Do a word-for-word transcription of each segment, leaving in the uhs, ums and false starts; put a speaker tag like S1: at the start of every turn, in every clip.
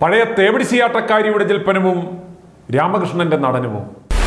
S1: പഴയ തേവിടിശിയാട്ടക്കാരിയുടെ ജൽപ്പനവും രാമകൃഷ്ണന്റെ നടനവും.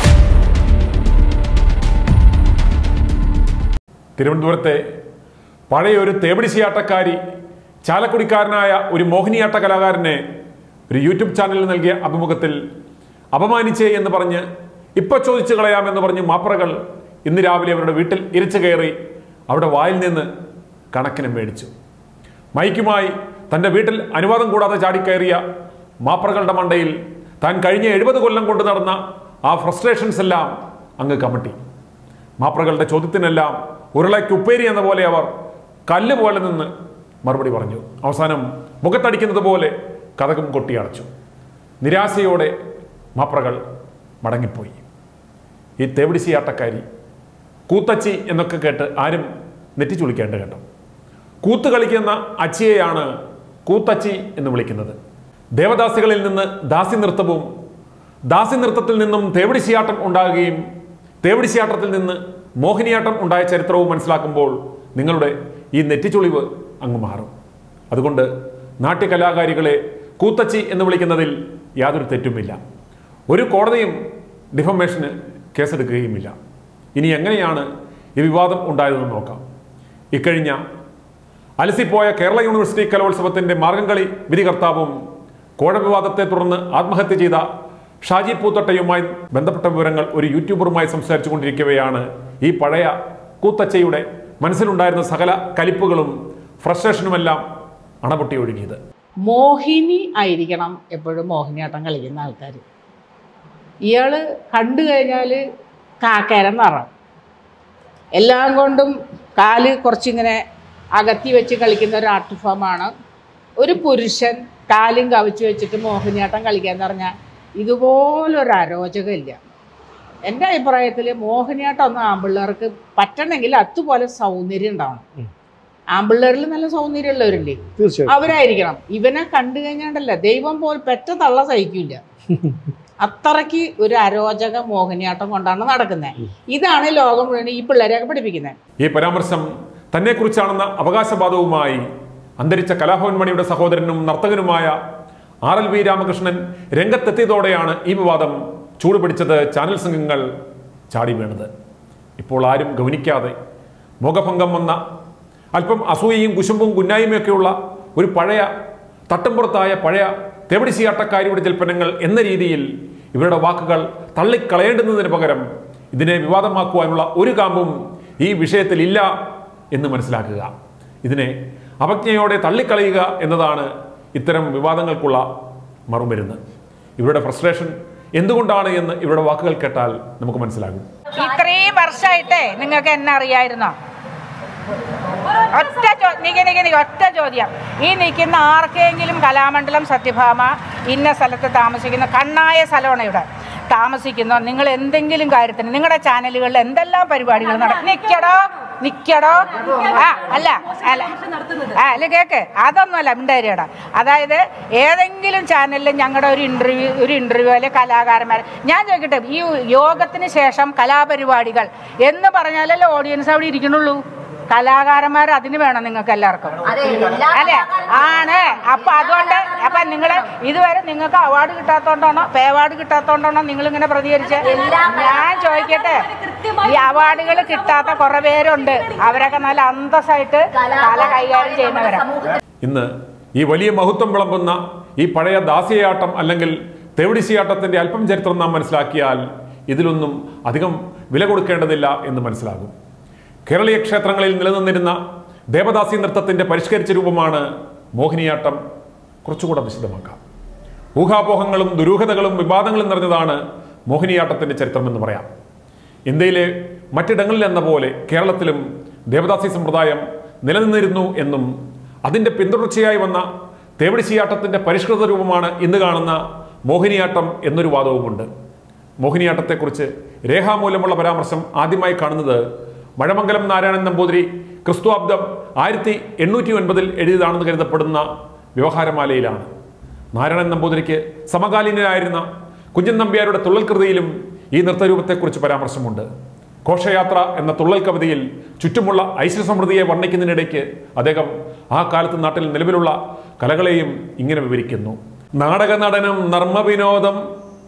S1: തിരുവനന്തപുരത്തെ പഴയൊരു തേവിടിശിയാട്ടക്കാരി ചാലക്കുടിക്കാരനായ ഒരു മോഹിനിയാട്ട കലാകാരനെ ഒരു യൂട്യൂബ് ചാനലിൽ നൽകിയ അഭിമുഖത്തിൽ അപമാനിച്ചേ എന്ന് പറഞ്ഞ് ഇപ്പൊ ചോദിച്ചു കളയാമെന്ന് പറഞ്ഞ് മാപ്രകൾ ഇന്ന് രാവിലെ അവരുടെ വീട്ടിൽ ഇരച്ചു കയറി അവിടെ വായിൽ നിന്ന് കണക്കിന് മേടിച്ചു. മൈക്കുമായി തൻ്റെ വീട്ടിൽ അനുവാദം കൂടാതെ ചാടിക്കയറിയ മാപ്രകളുടെ മണ്ടയിൽ താൻ കഴിഞ്ഞ എഴുപത് കൊല്ലം കൊണ്ട് നടന്ന ആ ഫ്രസ്ട്രേഷൻസ് എല്ലാം അങ്ങ് കമട്ടി. മാപ്രകളുടെ ചോദ്യത്തിനെല്ലാം ഉരുളയ്ക്ക് ഉപ്പേരി എന്ന പോലെ അവർ കല്ല് പോലെ നിന്ന് മറുപടി പറഞ്ഞു. അവസാനം മുഖത്തടിക്കുന്നത് പോലെ കതകും കൊട്ടിയടച്ചു. നിരാശയോടെ മാപ്രകൾ മടങ്ങിപ്പോയി. ഈ തേവിടിശിയാട്ടക്കാരി കൂത്തച്ചി എന്നൊക്കെ കേട്ട് ആരും നെറ്റിച്ചുളിക്കേണ്ട കേട്ടോ. കൂത്ത് കളിക്കുന്ന അച്ചിയെയാണ് കൂത്തച്ചി എന്ന് വിളിക്കുന്നത്. ദേവദാസികളിൽ നിന്ന് ദാസി നൃത്തവും ദാസി നൃത്തത്തിൽ നിന്നും തേവിടിശിയാട്ടം ഉണ്ടാകുകയും തേവിടിശിയാട്ടത്തിൽ നിന്ന് മോഹിനിയാട്ടം ഉണ്ടായ ചരിത്രവും മനസ്സിലാക്കുമ്പോൾ നിങ്ങളുടെ ഈ നെറ്റിച്ചുളിവ് അങ്ങ് മാറും. അതുകൊണ്ട് നാട്യകലാകാരികളെ കൂത്തച്ചി എന്ന് വിളിക്കുന്നതിൽ യാതൊരു തെറ്റുമില്ല. ഒരു കോടതിയും ഡിഫമേഷന് കേസെടുക്കുകയുമില്ല. ഇനി എങ്ങനെയാണ് ഈ വിവാദം ഉണ്ടായതെന്ന് നോക്കാം. ഇക്കഴിഞ്ഞ അലസിപ്പോയ കേരള യൂണിവേഴ്സിറ്റി കലോത്സവത്തിൻ്റെ മാർഗംകളി വിധികർത്താവും കോഴ വിവാദത്തെ തുടർന്ന് ആത്മഹത്യ ചെയ്ത ഷാജി പൂത്തൊട്ടയുമായി ബന്ധപ്പെട്ട വിവരങ്ങൾ ഒരു യൂട്യൂബറുമായി സംസാരിച്ചു കൊണ്ടിരിക്കവെയാണ് ഈ പഴയ കൂത്തച്ചയുടെ മനസ്സിലുണ്ടായിരുന്ന സകല കലിപ്പുകളും ഫ്രസ്ട്രേഷനുമെല്ലാം അണപൊട്ടി ഒഴുകിയത്.
S2: മോഹിനി ആയിരിക്കണം എപ്പോഴും മോഹിനിയാട്ടം കളിക്കുന്ന ആൾക്കാർ. ഇയാൾ കണ്ടു കഴിഞ്ഞാൽ കാക്കേരം നിറം, എല്ലാം കൊണ്ടും കാല് കുറച്ചിങ്ങനെ അകത്തി വെച്ച് കളിക്കുന്ന ഒരു ആർട്ട് ഫോമാണ്. ഒരു പുരുഷൻ കാലും കവിച്ച് വെച്ചിട്ട് മോഹിനിയാട്ടം കളിക്കാന്ന് പറഞ്ഞാൽ ഇതുപോലൊരു അരോചകമില്ല. എൻ്റെ അഭിപ്രായത്തിൽ മോഹിനിയാട്ടം ഒന്നും ആമ്പിള്ളേർക്ക് പറ്റണമെങ്കിൽ അതുപോലെ സൗന്ദര്യം ഉണ്ടാവണം. ആമ്പിള്ളേരിൽ നല്ല സൗന്ദര്യമുള്ളവരില്ലേ, അവരായിരിക്കണം. ഇവനെ കണ്ടു കഴിഞ്ഞാണ്ടല്ല ദൈവം പോൽ പെറ്റ തള്ള സഹിക്കില്ല. അത്രയ്ക്ക് ഒരു അരോചക മോഹിനിയാട്ടം കൊണ്ടാണ് നടക്കുന്നത്. ഇതാണ് ലോകം മുഴുവൻ ഈ പിള്ളേരെയൊക്കെ പഠിപ്പിക്കുന്നത്.
S1: ഈ പരാമർശം തന്നെ കുറിച്ചാണെന്ന അവകാശവാദവുമായി അന്തരിച്ച കലാഭവൻ മണിയുടെ സഹോദരനും നർത്തകനുമായ ആർ എൽ വി രാമകൃഷ്ണൻ രംഗത്തെത്തിയതോടെയാണ് ഈ വിവാദം ചൂടുപിടിച്ചത് ചാനൽ സംഘങ്ങൾ ചാടി വീണത്. ഇപ്പോൾ ആരും ഗൗനിക്കാതെ മുഖഭംഗം വന്ന അല്പം അസൂയയും കുശുമ്പും കുന്നായ്മയൊക്കെയുള്ള ഒരു പഴയ തട്ടുംപുറത്തായ പഴയ തേവിടിശിയാട്ടക്കാരിയുടെ ജൽപ്പനങ്ങൾ എന്ന രീതിയിൽ ഇവരുടെ വാക്കുകൾ തള്ളിക്കളയേണ്ടുന്നതിന് പകരം ഇതിനെ വിവാദമാക്കുവാനുള്ള ഒരു കാമ്പും ഈ വിഷയത്തിൽ ഇല്ല എന്ന് മനസ്സിലാക്കുക. ഇതിനെ അവജ്ഞയോടെ തള്ളിക്കളയുക എന്നതാണ് ഇത്തരം വിവാദങ്ങൾക്കുള്ള മറുമരുന്ന്. ഇവരുടെ ഫ്രസ്ട്രേഷൻ എന്തുകൊണ്ടാണ് എന്ന് ഇവരുടെ വാക്കുകൾ കേട്ടാൽ നമുക്ക് മനസ്സിലാകും.
S3: ഇത്രയും വർഷമായിട്ടേ നിങ്ങൾക്ക് എന്നെ അറിയായിരുന്നോ? ഒറ്റ ഒറ്റ ചോദ്യം, ഈ നിൽക്കുന്ന ആർക്കെങ്കിലും കലാമണ്ഡലം സത്യഭാമ ഇന്ന സ്ഥലത്ത് താമസിക്കുന്ന കണ്ണായ സ്ഥലമാണ് ഇവിടെ താമസിക്കുന്നോ? നിങ്ങൾ എന്തെങ്കിലും കാര്യത്തിന് നിങ്ങളുടെ ചാനലുകളിൽ എന്തെല്ലാം പരിപാടികൾ നടക്കും? നിക്കടോ നിക്കടോ ആ അല്ല അല്ല ആ അല്ല കേക്ക് അതൊന്നുമല്ല മിണ്ടാരിയടാ. അതായത് ഏതെങ്കിലും ചാനലിൽ ഞങ്ങളുടെ ഒരു ഇൻ്റർവ്യൂ ഒരു ഇൻ്റർവ്യൂവിലെ കലാകാരന്മാർ ഞാൻ ചോദിക്കട്ടെ, ഈ യോഗത്തിന് ശേഷം കലാപരിപാടികൾ എന്ന് പറഞ്ഞാലല്ലേ ഓഡിയൻസ് അവിടെ ഇരിക്കണുള്ളൂ. കലാകാരന്മാർ അതിന് വേണം നിങ്ങൾക്ക് എല്ലാവർക്കും അല്ലേ? ആണ്. അപ്പൊ അതുകൊണ്ട് അപ്പൊ നിങ്ങള് ഇതുവരെ നിങ്ങൾക്ക് അവാർഡ് കിട്ടാത്തോണ്ടാണോ പേ അവാർഡ് കിട്ടാത്തോണ്ടാണോ നിങ്ങൾ ഇങ്ങനെ പ്രതികരിച്ചത്? ഞാൻ ചോദിക്കട്ടെ, ഈ അവാർഡുകൾ കിട്ടാത്ത കുറെ പേരുണ്ട്, അവരൊക്കെ നല്ല അന്തസ്സായിട്ട് കല കൈകാര്യം ചെയ്യുന്നവരാണ്.
S1: ഇന്ന് ഈ വലിയ മഹത്വം വിളമ്പുന്ന ഈ പഴയ ദാസിയാട്ടം അല്ലെങ്കിൽ തേവിടിശിയാട്ടത്തിന്റെ അല്പം ചരിത്രം നാം മനസ്സിലാക്കിയാൽ ഇതിലൊന്നും അധികം വില കൊടുക്കേണ്ടതില്ല എന്ന് മനസ്സിലാകും. കേരളീയ ക്ഷേത്രങ്ങളിൽ നിലനിന്നിരുന്ന ദേവദാസി നൃത്തത്തിന്റെ പരിഷ്കരിച്ച രൂപമാണ് മോഹിനിയാട്ടം. കുറച്ചുകൂടെ വിശദമാക്കാം. ഊഹാപോഹങ്ങളും ദുരൂഹതകളും വിവാദങ്ങളും നിറഞ്ഞതാണ് മോഹിനിയാട്ടത്തിന്റെ ചരിത്രമെന്ന് പറയാം. ഇന്ത്യയിലെ മറ്റിടങ്ങളിലെന്ന പോലെ കേരളത്തിലും ദേവദാസി സമ്പ്രദായം നിലനിന്നിരുന്നു എന്നും അതിൻ്റെ പിന്തുടർച്ചയായി വന്ന തേവിടിശിയാട്ടത്തിന്റെ പരിഷ്കൃത രൂപമാണ് ഇന്ന് കാണുന്ന മോഹിനിയാട്ടം എന്നൊരു വാദവുമുണ്ട്. മോഹിനിയാട്ടത്തെക്കുറിച്ച് രേഖാമൂലമുള്ള പരാമർശം ആദ്യമായി കാണുന്നത് മഴമംഗലം നാരായണൻ നമ്പൂതിരി ക്രിസ്തുവാബ്ദം ആയിരത്തി എണ്ണൂറ്റി ഒൻപതിൽ എഴുതിയതാണെന്ന് കരുതപ്പെടുന്ന വ്യവഹാരമാലയിലാണ്. നാരായണൻ നമ്പൂതിരിക്ക് സമകാലീനരായിരുന്ന കുഞ്ചൻ നമ്പ്യാരുടെ തുള്ളൽ കൃതിയിലും ഈ നൃത്തരൂപത്തെക്കുറിച്ച് പരാമർശമുണ്ട്. ഘോഷയാത്ര എന്ന തുള്ളൽ കവിതയിൽ ചുറ്റുമുള്ള ഐശ്വര്യസമൃദ്ധിയെ വർണ്ണിക്കുന്നതിനിടയ്ക്ക് അദ്ദേഹം ആ കാലത്ത് നാട്ടിൽ നിലവിലുള്ള കലകളെയും ഇങ്ങനെ വിവരിക്കുന്നു. നാടക നടനം നർമ്മവിനോദം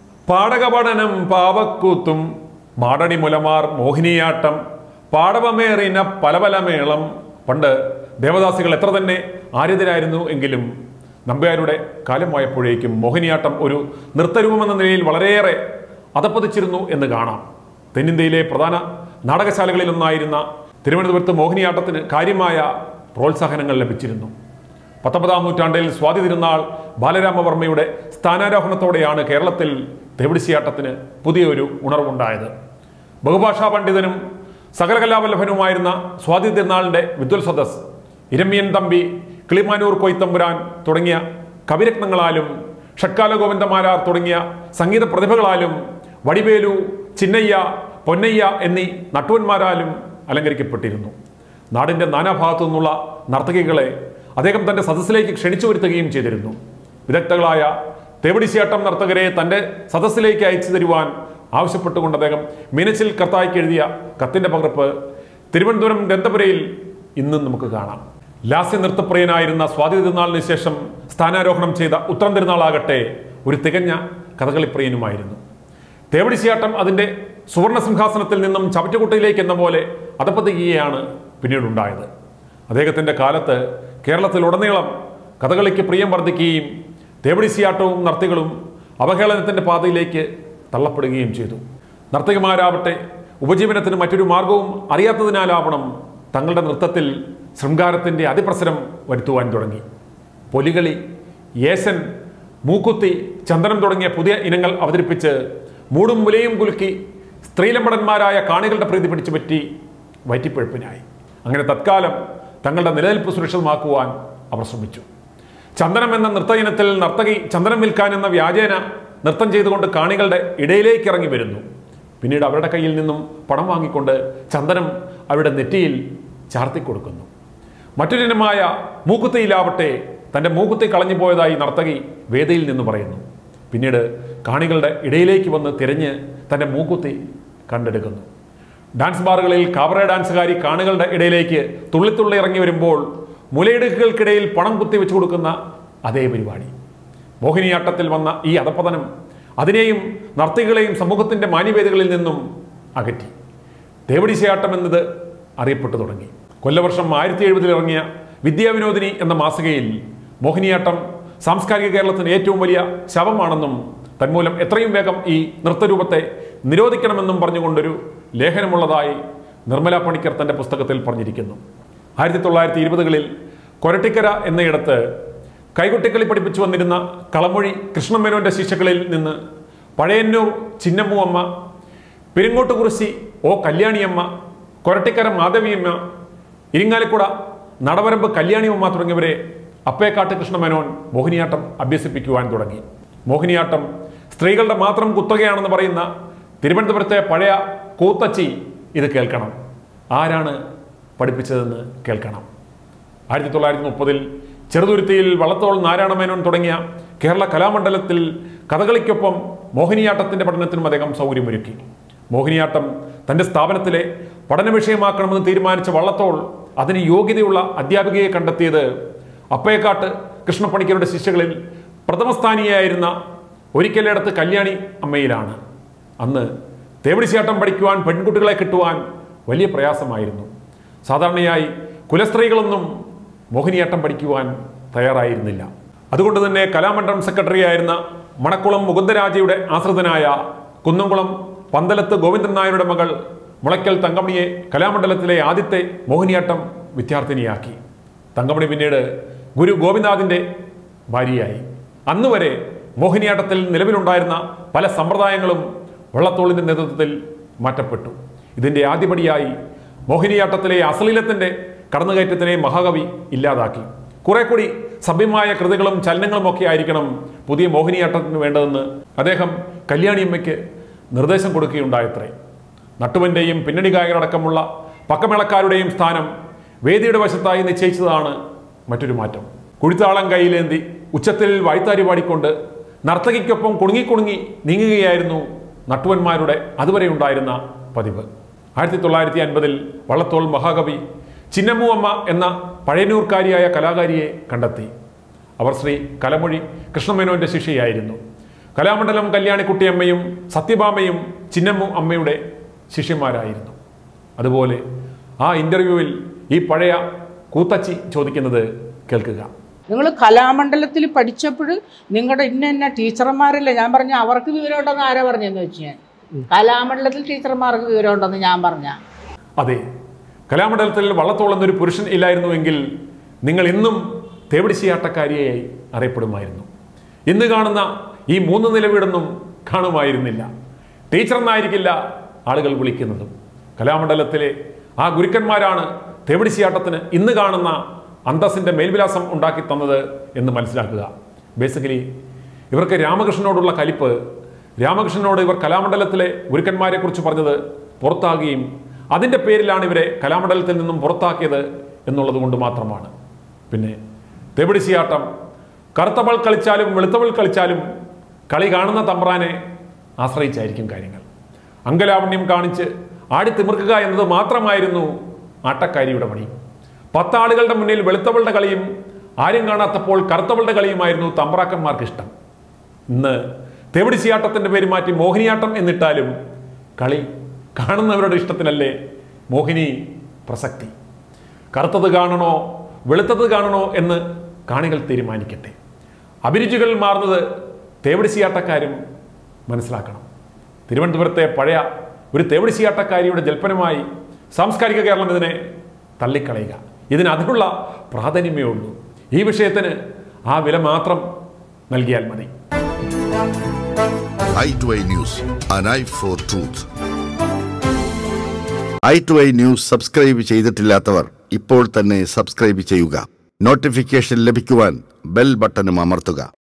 S1: പാടകപഠനം പാവക്കൂത്തും മാടണി മുലമാർ മോഹിനിയാട്ടം പാടവമേറിന പല പല മേളം. പണ്ട് ദേവദാസികൾ എത്ര തന്നെ ആര്യതരായിരുന്നു എങ്കിലും നമ്പ്യാരുടെ കാലമായപ്പോഴേക്കും മോഹിനിയാട്ടം ഒരു നൃത്തരൂപമെന്ന നിലയിൽ വളരെയേറെ അധപ്പതിച്ചിരുന്നു എന്ന് കാണാം. തെന്നിന്ത്യയിലെ പ്രധാന നാടകശാലകളിലൊന്നായിരുന്ന തിരുവനന്തപുരത്ത് മോഹിനിയാട്ടത്തിന് കാര്യമായ പ്രോത്സാഹനങ്ങൾ ലഭിച്ചിരുന്നു. പത്തൊമ്പതാം നൂറ്റാണ്ടിൽ സ്വാതി തിരുനാൾ ബാലരാമവർമ്മയുടെ സ്ഥാനാരോഹണത്തോടെയാണ് കേരളത്തിൽ തേവിടിശിയാട്ടത്തിന് പുതിയൊരു ഉണർവുണ്ടായത്. ബഹുഭാഷാ പണ്ഡിതനും സകലകലാവല്ലഭനുമായിരുന്ന സ്വാതി തിരുനാളിൻ്റെ വിദ്വൽ സദസ് ഇരമ്യൻ തമ്പി, കിളിമാനൂർ കൊയ്ത്തമ്പുരാൻ തുടങ്ങിയ കവിരത്നങ്ങളാലും ഷഡ്കാല ഗോവിന്ദമാരാർ തുടങ്ങിയ സംഗീത പ്രതിഭകളാലും വടിവേലു, ചിന്നയ്യ, പൊന്നയ്യ എന്നീ നട്ടുവന്മാരാലും അലങ്കരിക്കപ്പെട്ടിരുന്നു. നാടിൻ്റെ നാനാഭാഗത്തു നിന്നുള്ള നർത്തകികളെ അദ്ദേഹം തൻ്റെ സദസ്സിലേക്ക് ക്ഷണിച്ചു വരുത്തുകയും ചെയ്തിരുന്നു. വിദഗ്ധകളായ തേവിടിശിയാട്ടം നർത്തകരെ തൻ്റെ സദസ്സിലേക്ക് അയച്ചു തരുവാൻ ആവശ്യപ്പെട്ടുകൊണ്ട് അദ്ദേഹം മീനച്ചിൽ കർത്തായ്ക്ക് എഴുതിയ കത്തിൻ്റെ പകർപ്പ് തിരുവനന്തപുരം ഗ്രന്ഥപുരയിൽ ഇന്നും നമുക്ക് കാണാം. ലാസ്യ നൃത്തപ്രിയനായിരുന്ന സ്വാതി തിരുനാളിന് ശേഷം സ്ഥാനാരോഹണം ചെയ്ത ഉത്രം തിരുനാളാകട്ടെ ഒരു തികഞ്ഞ കഥകളിപ്രിയനുമായിരുന്നു. തേവിടിശിയാട്ടം അതിൻ്റെ സുവർണ സിംഹാസനത്തിൽ നിന്നും ചവറ്റുകുട്ടയിലേക്ക് എന്ന പോലെ അധപ്പതിക്കുകയാണ് പിന്നീടുണ്ടായത്. അദ്ദേഹത്തിൻ്റെ കാലത്ത് കേരളത്തിലുടനീളം കഥകളിക്ക് പ്രിയം വർദ്ധിക്കുകയും തേവിടിശിയാട്ടവും നർത്തകികളും അവഹേളനത്തിൻ്റെ പാതയിലേക്ക് തള്ളപ്പെടുകയും ചെയ്തു. നർത്തകിമാരാവട്ടെ ഉപജീവനത്തിന് മറ്റൊരു മാർഗവും അറിയാത്തതിനാലാവണം തങ്ങളുടെ നൃത്തത്തിൽ ശൃംഗാരത്തിൻ്റെ അതിപ്രസരം വരുത്തുവാൻ തുടങ്ങി. പൊലികളി, യേശൻ, മൂക്കുത്തി, ചന്ദനം തുടങ്ങിയ പുതിയ ഇനങ്ങൾ അവതരിപ്പിച്ച് മൂടും മുലയും കുലുക്കി സ്ത്രീലമ്പടന്മാരായ കാണികളുടെ പ്രീതി പിടിച്ചു പറ്റി വയറ്റിപ്പഴുപ്പിനായി. അങ്ങനെ തത്കാലം തങ്ങളുടെ നിലനിൽപ്പ് സുരക്ഷിതമാക്കുവാൻ അവർ ശ്രമിച്ചു. ചന്ദനം എന്ന നൃത്ത ഇനത്തിൽ നർത്തകി ചന്ദനം വിൽക്കാൻ എന്ന വ്യാജേന നൃത്തം ചെയ്തുകൊണ്ട് കാണികളുടെ ഇടയിലേക്ക് ഇറങ്ങി വരുന്നു. പിന്നീട് അവരുടെ കയ്യിൽ നിന്നും പണം വാങ്ങിക്കൊണ്ട് ചന്ദനം അവരുടെ നെറ്റിയിൽ ചാർത്തിക്കൊടുക്കുന്നു. മറ്റൊരിനമായ മൂക്കുത്തിയിലാവട്ടെ തൻ്റെ മൂക്കുത്തി കളഞ്ഞു പോയതായി നർത്തകി വേദിയിൽ നിന്ന് പറയുന്നു. പിന്നീട് കാണികളുടെ ഇടയിലേക്ക് വന്ന് തിരഞ്ഞ് തൻ്റെ മൂക്കുത്തി കണ്ടെടുക്കുന്നു. ഡാൻസ് ബാറുകളിൽ കാബറേ ഡാൻസുകാരി കാണികളുടെ ഇടയിലേക്ക് തുള്ളിത്തുള്ളി ഇറങ്ങി വരുമ്പോൾ മുലയിടുക്കുകൾക്കിടയിൽ പണം കുത്തി വെച്ചു കൊടുക്കുന്ന അതേ പരിപാടി. മോഹിനിയാട്ടത്തിൽ വന്ന ഈ അധപ്പതനം അതിനെയും നർത്തകികളെയും സമൂഹത്തിൻ്റെ മാന്യവേദികളിൽ നിന്നും അകറ്റി. തേവിടിശിയാട്ടം എന്നത് അറിയപ്പെട്ടു തുടങ്ങി. കൊല്ലവർഷം ആയിരത്തി എഴുപതിൽ ഇറങ്ങിയ വിദ്യാവിനോദിനി എന്ന മാസികയിൽ മോഹിനിയാട്ടം സാംസ്കാരിക കേരളത്തിന് ഏറ്റവും വലിയ ശവമാണെന്നും തന്മൂലം എത്രയും വേഗം ഈ നൃത്തരൂപത്തെ നിരോധിക്കണമെന്നും പറഞ്ഞുകൊണ്ടൊരു ലേഖനമുള്ളതായി നിർമ്മല പണിക്കർ തൻ്റെ പുസ്തകത്തിൽ പറഞ്ഞിരിക്കുന്നു. ആയിരത്തി തൊള്ളായിരത്തി ഇരുപതുകളിൽ കൊരട്ടിക്കര എന്നയിടത്ത് കൈകൊട്ടിക്കളി പഠിപ്പിച്ചു വന്നിരുന്ന കളമൊഴി കൃഷ്ണമേനോന്റെ ശിഷ്യകളിൽ നിന്ന് പഴയന്നൂർ ചിന്നമ്മു അമ്മ, പെരിങ്ങോട്ടുകുറിശി ഓ കല്യാണിയമ്മ, കൊരട്ടിക്കര മാധവിയമ്മ, ഇരിങ്ങാലക്കുട നടവരമ്പ് കല്യാണിയമ്മ തുടങ്ങിയവരെ അപ്പേക്കാട്ട് കൃഷ്ണമേനോൻ മോഹിനിയാട്ടം അഭ്യസിപ്പിക്കുവാൻ തുടങ്ങി. മോഹിനിയാട്ടം സ്ത്രീകളുടെ മാത്രം കുത്തകയാണെന്ന് പറയുന്ന തിരുവനന്തപുരത്തെ പഴയ കൂത്തച്ചി ഇത് കേൾക്കണം. ആരാണ് പഠിപ്പിച്ചതെന്ന് കേൾക്കണം. ആയിരത്തി തൊള്ളായിരത്തി മുപ്പതിൽ ചെറുതുരുത്തിയിൽ വള്ളത്തോൾ നാരായണമേനോൻ തുടങ്ങിയ കേരള കലാമണ്ഡലത്തിൽ കഥകളിക്കൊപ്പം മോഹിനിയാട്ടത്തിൻ്റെ പഠനത്തിനും അദ്ദേഹം സൗകര്യമൊരുക്കി. മോഹിനിയാട്ടം തൻ്റെ സ്ഥാപനത്തിലെ പഠന വിഷയമാക്കണമെന്ന് തീരുമാനിച്ച വള്ളത്തോൾ അതിന് യോഗ്യതയുള്ള അധ്യാപികയെ കണ്ടെത്തിയത് അപ്പേക്കാട്ട് കൃഷ്ണപ്പണിക്കരുടെ ശിഷ്യകളിൽ പ്രഥമസ്ഥാനീയായിരുന്ന ഒരിക്കലേടത്ത് കല്യാണി അമ്മയിലാണ്. അന്ന് തേവിടിശിയാട്ടം പഠിക്കുവാൻ പെൺകുട്ടികളെ കിട്ടുവാൻ വലിയ പ്രയാസമായിരുന്നു. സാധാരണയായി കുലസ്ത്രീകളൊന്നും മോഹിനിയാട്ടം പഠിക്കുവാൻ തയ്യാറായിരുന്നില്ല. അതുകൊണ്ട് തന്നെ കലാമണ്ഡലം സെക്രട്ടറി ആയിരുന്ന മണക്കുളം മുകുന്ദരാജയുടെ ആശ്രിതനായ കുന്നംകുളം പന്തലത്ത് ഗോവിന്ദൻ നായരുടെ മകൾ മുളയ്ക്കൽ തങ്കമണിയെ കലാമണ്ഡലത്തിലെ ആദ്യത്തെ മോഹിനിയാട്ടം വിദ്യാർത്ഥിനിയാക്കി. തങ്കമണി പിന്നീട് ഗുരു ഗോപിനാഥിൻ്റെ ഭാര്യയായി. അന്നുവരെ മോഹിനിയാട്ടത്തിൽ നിലവിലുണ്ടായിരുന്ന പല സമ്പ്രദായങ്ങളും വള്ളത്തോളിൻ്റെ നേതൃത്വത്തിൽ മാറ്റപ്പെട്ടു. ഇതിൻ്റെ ആദ്യപടിയായി മോഹിനിയാട്ടത്തിലെ അശ്ലീലത്തിൻ്റെ കടന്നുകയറ്റത്തിനെ മഹാകവി ഇല്ലാതാക്കി. കുറെ കൂടി സഭ്യമായ കൃതികളും ചലനങ്ങളും ഒക്കെ ആയിരിക്കണം പുതിയ മോഹിനിയാട്ടത്തിന് വേണ്ടതെന്ന് അദ്ദേഹം കല്യാണിയമ്മയ്ക്ക് നിർദ്ദേശം കൊടുക്കുകയുണ്ടായത്രേ. നട്ടുവൻ്റെയും പിന്നണി ഗായകരടക്കമുള്ള പക്കമേളക്കാരുടെയും സ്ഥാനം വേദിയുടെ വശത്തായി നിശ്ചയിച്ചതാണ് മറ്റൊരു മാറ്റം. കുഴിത്താളം കയ്യിലേന്തി ഉച്ചത്തിൽ വായ്ത്താരി പാടിക്കൊണ്ട് നർത്തകിക്കൊപ്പം കുണുങ്ങി കുണുങ്ങി നീങ്ങുകയായിരുന്നു നട്ടുവന്മാരുടെ അതുവരെ ഉണ്ടായിരുന്ന പതിവ്. ആയിരത്തി തൊള്ളായിരത്തി അൻപതിൽ വള്ളത്തോൾ മഹാകവി ചിന്നമ്മു അമ്മ എന്ന പഴയന്നൂർക്കാരിയായ കലാകാരിയെ കണ്ടെത്തി. അവർ ശ്രീ കലമൊഴി കൃഷ്ണമേനോന്റെ ശിഷ്യയായിരുന്നു. കലാമണ്ഡലം കല്യാണിക്കുട്ടിയമ്മയും സത്യഭാമയും ചിന്നമ്മു അമ്മയുടെ ശിഷ്യന്മാരായിരുന്നു. അതുപോലെ ആ ഇൻ്റർവ്യൂവിൽ ഈ പഴയ കൂത്തച്ചി ചോദിക്കുന്നത് കേൾക്കുക.
S2: നിങ്ങൾ കലാമണ്ഡലത്തിൽ പഠിച്ചപ്പോൾ നിങ്ങളുടെ ഇന്ന ഇന്ന ടീച്ചർമാരല്ലേ? ഞാൻ പറഞ്ഞ അവർക്ക് വിവരമുണ്ടെന്ന് ആരാ പറഞ്ഞതെന്ന് വെച്ച് ഞാൻ കലാമണ്ഡലത്തിൽ ടീച്ചർമാർക്ക് വിവരമുണ്ടെന്ന് ഞാൻ പറഞ്ഞ.
S1: അതെ, കലാമണ്ഡലത്തിൽ വള്ളത്തോളെന്നൊരു പുരുഷൻ ഇല്ലായിരുന്നുവെങ്കിൽ നിങ്ങൾ ഇന്നും തേവിടിശിയാട്ടക്കാരിയായി അറിയപ്പെടുമായിരുന്നു. ഇന്ന് കാണുന്ന ഈ മൂന്ന് നിലവീടൊന്നും കാണുമായിരുന്നില്ല. ടീച്ചർ എന്നായിരിക്കില്ല ആളുകൾ വിളിക്കുന്നതും. കലാമണ്ഡലത്തിലെ ആ ഗുരുക്കന്മാരാണ് തേവിടിശിയാട്ടത്തിന് ഇന്ന് കാണുന്ന അന്തസ്സിൻ്റെ മേൽവിലാസം ഉണ്ടാക്കി തന്നത് എന്ന് മനസ്സിലാക്കുക. ബേസിക്കലി ഇവർക്ക് രാമകൃഷ്ണനോടുള്ള കലിപ്പ്, രാമകൃഷ്ണനോട് ഇവർ കലാമണ്ഡലത്തിലെ ഗുരുക്കന്മാരെ കുറിച്ച് പറഞ്ഞത് പുറത്താകുകയും അതിൻ്റെ പേരിലാണ് ഇവരെ കലാമണ്ഡലത്തിൽ നിന്നും പുറത്താക്കിയത് എന്നുള്ളത് കൊണ്ട് മാത്രമാണ്. പിന്നെ തേവിടിശിയാട്ടം കറുത്തവൾ കളിച്ചാലും വെളുത്തവൾ കളിച്ചാലും കളി കാണുന്ന തമ്പ്രാനെ ആശ്രയിച്ചായിരിക്കും കാര്യങ്ങൾ. അങ്കലാവണ്യം കാണിച്ച് ആടിത്തിമിർക്കുക എന്നത് മാത്രമായിരുന്നു ആട്ടക്കാരിയുടെ പണി. പത്താളുകളുടെ മുന്നിൽ വെളുത്തവളുടെ കളിയും ആരും കാണാത്തപ്പോൾ കറുത്തവളുടെ കളിയുമായിരുന്നു തമ്പ്രാക്കന്മാർക്ക് ഇഷ്ടം. ഇന്ന് തേവിടിശിയാട്ടത്തിൻ്റെ പേര് മാറ്റി മോഹിനിയാട്ടം എന്നിട്ടാലും കളി കാണുന്നവരുടെ ഇഷ്ടത്തിനല്ലേ മോഹിനി പ്രസക്തി. കറുത്തത് കാണണോ വെളുത്തത് കാണണോ എന്ന് കാണികൾ തീരുമാനിക്കട്ടെ. അഭിരുചികൾ മാറുന്നത് തേവിടിശിയാട്ടക്കാരും മനസ്സിലാക്കണം. തിരുവനന്തപുരത്തെ പഴയ ഒരു തേവിടിശിയാട്ടക്കാരിയുടെ ജൽപ്പനമായി സാംസ്കാരിക കേരളം ഇതിനെ തള്ളിക്കളയുക. ഇതിന് അതിനുള്ള പ്രാധാന്യമേ ഉള്ളൂ. ഈ വിഷയത്തിന് ആ വില മാത്രം നൽകിയാൽ മതി.
S4: Eye to Eye News, an eye for truth. Eye to Eye News subscribe ചെയ്തിട്ടില്ലാത്തവർ ഇപ്പോൾ തന്നെ സബ്സ്ക്രൈബ് ചെയ്യുക. നോട്ടിഫിക്കേഷൻ ലഭിക്കുവാൻ ബെൽ ബട്ടണും അമർത്തുക.